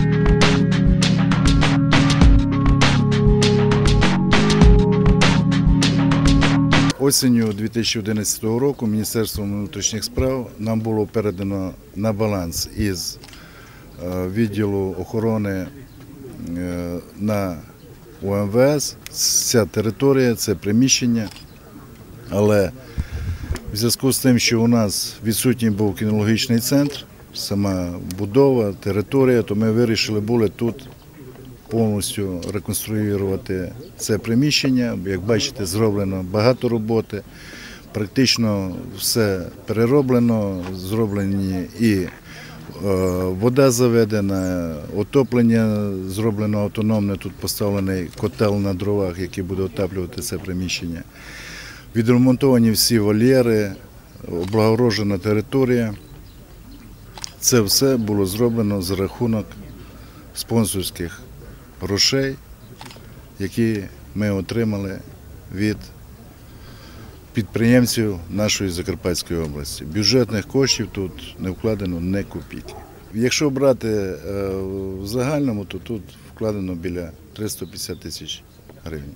Осінню 2011 року Міністерством внутрішніх справ нам було передано на баланс із відділу охорони на УМВС. Ця територія, це приміщення, але в зв'язку з тим, що у нас відсутній був кінологічний центр, сама будова, територія, то ми вирішили були тут повністю реконструювати це приміщення. Як бачите, зроблено багато роботи, практично все перероблено, зроблені і вода заведена, отоплення зроблено автономне, тут поставлений котел на дровах, який буде отаплювати це приміщення. Відремонтовані всі вольєри, облагорожена територія. Це все було зроблено за рахунок спонсорських грошей, які ми отримали від підприємців нашої Закарпатської області. Бюджетних коштів тут не вкладено ні копійки. Якщо брати в загальному, то тут вкладено біля 350 тисяч гривень.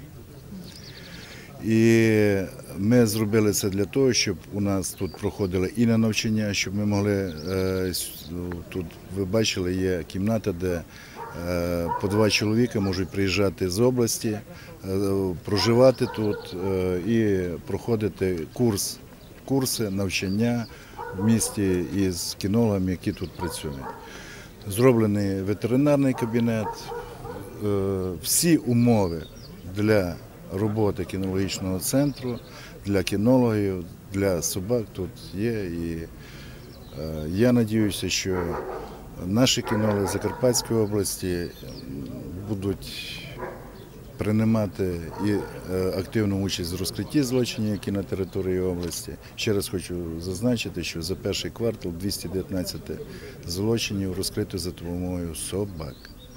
І ми зробили це для того, щоб у нас тут проходили і на навчання, щоб ми могли, тут ви бачили, є кімната, де по 2 чоловіка можуть приїжджати з області, проживати тут і проходити курси, навчання в місті із кінологами, які тут працюють. Зроблений ветеринарний кабінет, всі умови для роботи кінологічного центру, для кінологів, для собак тут є. І я сподіваюся, що наші кінологи Закарпатської області будуть приймати і активну участь в розкритті злочинів, які на території області. Ще раз хочу зазначити, що за перший квартал 219 злочинів розкрито за допомогою собак.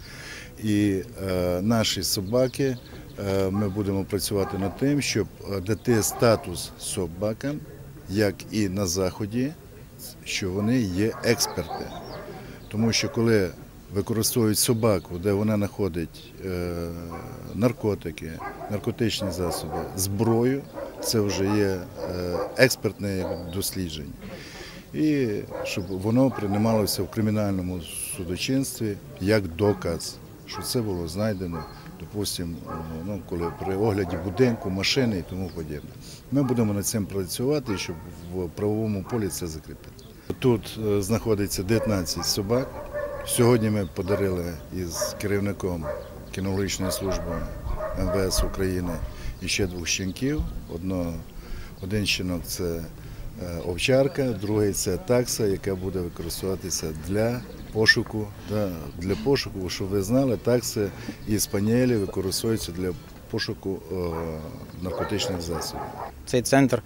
І наші собаки, ми будемо працювати над тим, щоб дати статус собакам, як і на Заході, що вони є експерти. Тому що коли використовують собаку, де вона знаходить наркотики, наркотичні засоби, зброю, це вже є експертне дослідження. І щоб воно приймалося в кримінальному судочинстві як доказ, що це було знайдено, допустимо, коли при огляді будинку, машини і тому подібне. Ми будемо над цим працювати, щоб в правовому полі це закріпити. Тут знаходиться 19 собак. Сьогодні ми подарили із керівником кінологічної служби МВС України ще 2 щенків. Один щенок – це овчарка, другий – це такса, яка буде використовуватися для пошуку. Для пошуку, щоб ви знали, такси і спаніелі використовуються для пошуку наркотичних засобів. Цей центр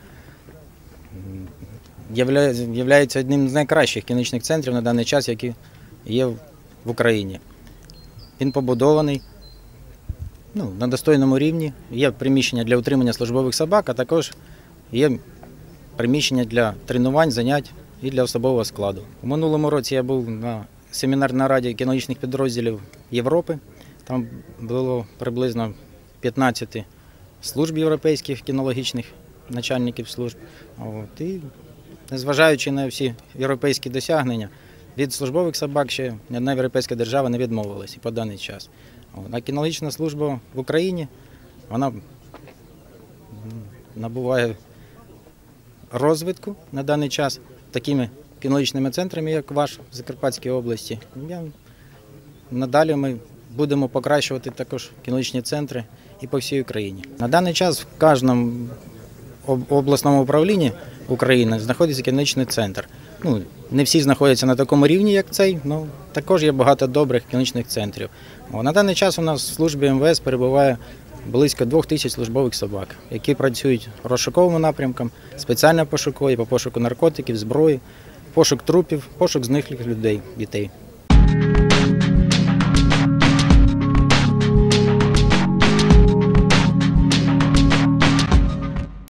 є одним з найкращих кінологічних центрів на даний час, які є в Україні. Він побудований на достойному рівні, є приміщення для утримання службових собак, а також є приміщення для тренувань, занять і для особового складу. У минулому році я був на семінарній раді кінологічних підрозділів Європи. Там було приблизно 15 служб європейських кінологічних, начальників служб. І незважаючи на всі європейські досягнення, від службових собак ще ні одна європейська держава не відмовилась і по даний час. А кінологічна служба в Україні, вона набуває розвитку на даний час такими кінологічними центрами, як ваш в Закарпатській області. Надалі ми будемо покращувати також кінологічні центри і по всій Україні. На даний час в кожному обласному управлінні України знаходиться кінологічний центр. Не всі знаходяться на такому рівні, як цей, але також є багато добрих кінологічних центрів. На даний час у нас в службі МВС перебуває близько 2000 службових собак, які працюють розшуковим напрямком, спеціально пошукові по пошуку наркотиків, зброї, пошук трупів, пошук зниклих людей, дітей.